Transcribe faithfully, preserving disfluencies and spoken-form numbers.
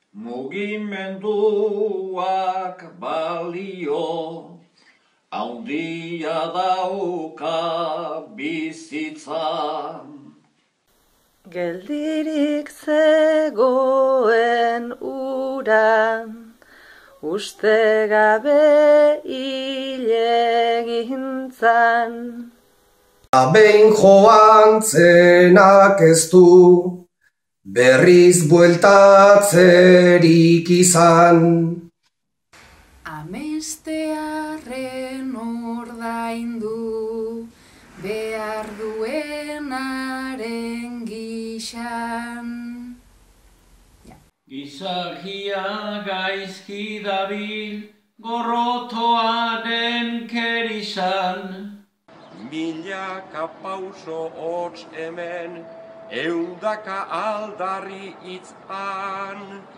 Mugimenduak balio, haundia dauka bizitza. Geldirik zegoen uran, uste gabe hilegintzan. Behin joan zenak ez du, berriz bueltatzerik izan. Amestearren ordaindu, behar duenaren gixan. Gizakia gaizki dabil, gorrotoaren kerixan. Milaka pauso hots hemen, eundaka aldarri itzan.